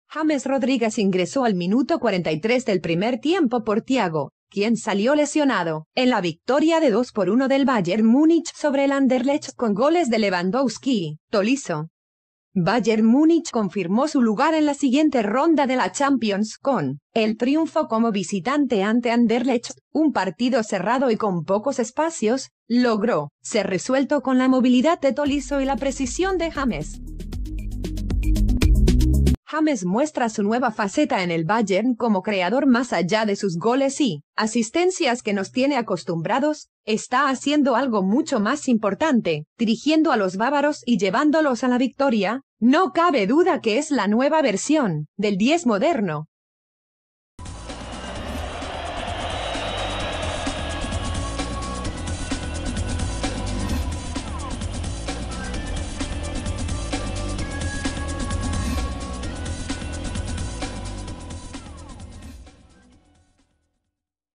James Rodríguez ingresó al minuto 43 del primer tiempo por Thiago, quien salió lesionado, en la victoria de 2-1 del Bayern Múnich sobre el Anderlecht con goles de Lewandowski, Tolisso. Bayern Múnich confirmó su lugar en la siguiente ronda de la Champions con el triunfo como visitante ante Anderlecht, un partido cerrado y con pocos espacios, logró ser resuelto con la movilidad de Tolisso y la precisión de James. James muestra su nueva faceta en el Bayern como creador más allá de sus goles y asistencias que nos tiene acostumbrados, está haciendo algo mucho más importante, dirigiendo a los bávaros y llevándolos a la victoria. No cabe duda que es la nueva versión del 10 moderno.